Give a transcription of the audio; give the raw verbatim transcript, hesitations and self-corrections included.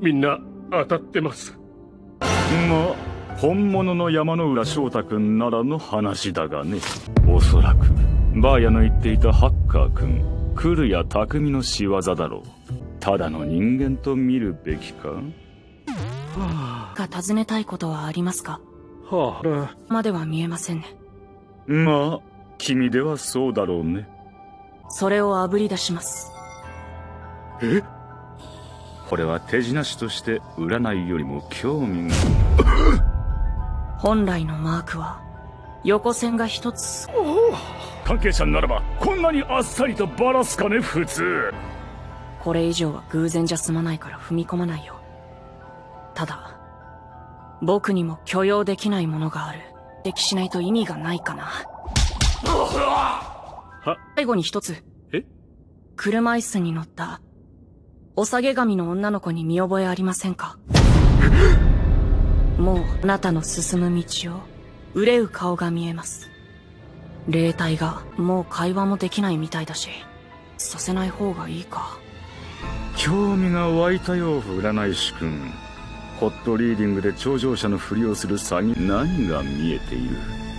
みんな当たってます。 まあ本物の山之浦翔太君ならの話だがね。おそらくバーヤの言っていたハッカー君古谷匠の仕業だろう。ただの人間と見るべきか。 はあ、が尋ねたいことはありますか。 はあ、 までは見えませんね。 まあ君ではそうだろうね。 それをあぶり出します。 え？これは手品師として占いよりも興味が。 本来のマークは横線が一つ。 関係者ならばこんなにあっさりとバラすかね普通。 これ以上は偶然じゃ済まないから踏み込まないよ。ただ僕にも許容できないものがある。指摘しないと意味がないかな。 は最後に一つ。 え？ 車椅子に乗ったお下げ髪の女の子に見覚えありませんか？もうあなたの進む道を憂う顔が見えます。霊体がもう会話もできないみたいだし、させない方がいいか。 興味が湧いたよ占い師くん。ホットリーディングで頂上者のふりをする詐欺、何が見えている？